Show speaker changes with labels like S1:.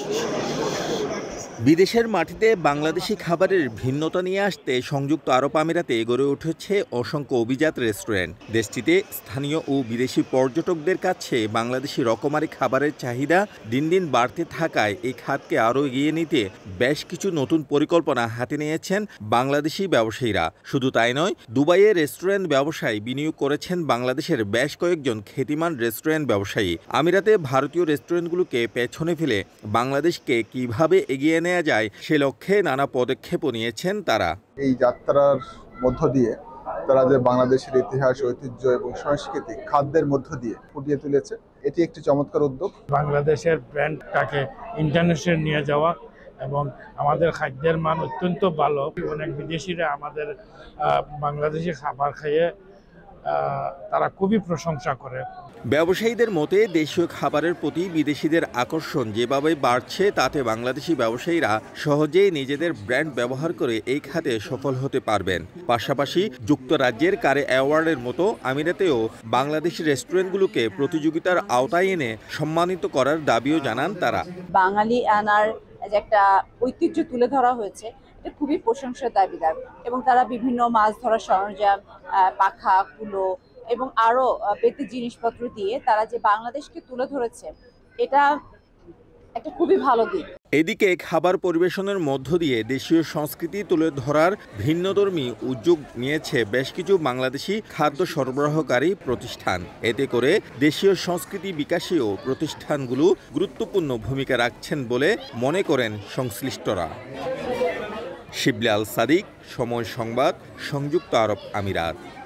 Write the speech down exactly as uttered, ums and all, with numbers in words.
S1: বিদেশের মাটিতে বাংলাদেশি খাবারের ভিন্নতা নিয়ে আসতে সংযুক্ত আরব আমিরাতে গড়ে উঠেছে অসংখ্য অভিজাত রেস্টুরেন্ট। দেশটিতে স্থানীয় ও বিদেশি পর্যটকদের কাছে বাংলাদেশি রকমারি খাবারের চাহিদা দিন দিন বাড়তে থাকায় এই খাতকে আরও এগিয়ে নিতে বেশ কিছু নতুন পরিকল্পনা হাতে নিয়েছেন বাংলাদেশি ব্যবসায়ীরা। শুধু তাই নয়, দুবাইয়ে রেস্টুরেন্ট ব্যবসায় বিনিয়োগ করেছেন বাংলাদেশের বেশ কয়েকজন খ্যাতিমান রেস্টুরেন্ট ব্যবসায়ী। আমিরাতে ভারতীয় রেস্টুরেন্টগুলোকে পেছনে ফেলে বাংলাদেশকে কিভাবে এগিয়ে নেওয়া যায় সে লক্ষ্যে নানা পদক্ষেপও নিয়েছেন তারা।
S2: এই যাত্রার মধ্য দিয়ে তারা যে বাংলাদেশের ইতিহাস, ঐতিহ্য এবং সংস্কৃতি খাদ্যের মধ্য দিয়ে ফুটিয়ে তুলেছে, এটি একটি চমৎকার উদ্যোগ।
S3: বাংলাদেশের ব্র্যান্ডটাকে ইন্টারন্যাশনাল নিয়ে যাওয়া এবং আমাদের খাদ্যের মান অত্যন্ত ভালো। অনেক বিদেশিরা আমাদের বাংলাদেশি খাবার খেয়ে তারা খুবই প্রশংসা করে।
S1: ব্যবসায়ীদের মতে দেশীয় খাবারের প্রতি বিদেশিদের আকর্ষণ যেভাবে বাড়ছে তাতে বাংলাদেশি ব্যবসায়ীরা সহজেই নিজেদের ব্র্যান্ড ব্যবহার করে এই খাতে সফল হতে পারবেন। পাশাপাশি যুক্তরাজ্যের কারে অ্যাওয়ার্ডের মতো আমিরাতেও বাংলাদেশি রেস্টুরেন্টগুলোকে প্রতিযোগিতার আওতায় এনে সম্মানিত করার দাবিও জানান তারা।
S4: বাঙালি আনার যে একটা ঐতিহ্য তুলে ধরা হয়েছে, এটা খুবই প্রশংসার দাবিদার এবং তারা বিভিন্ন মাছ ধরার সরঞ্জাম, পাখা, কুলো এবং আরো পেতে জিনিসপত্র দিয়ে তারা যে বাংলাদেশকে তুলে ধরেছে, এটা একটা খুবই ভালো দিক।
S1: এদিকে খাবার পরিবেশনের মধ্য দিয়ে দেশীয় সংস্কৃতি তুলে ধরার ভিন্নধর্মী উদ্যোগ নিয়েছে বেশ কিছু বাংলাদেশি খাদ্য সরবরাহকারী প্রতিষ্ঠান। এতে করে দেশীয় সংস্কৃতি বিকাশেও প্রতিষ্ঠানগুলো গুরুত্বপূর্ণ ভূমিকা রাখছেন বলে মনে করেন সংশ্লিষ্টরা। শিবলি আল সাদিক, সময় সংবাদ, সংযুক্ত আরব আমিরাত।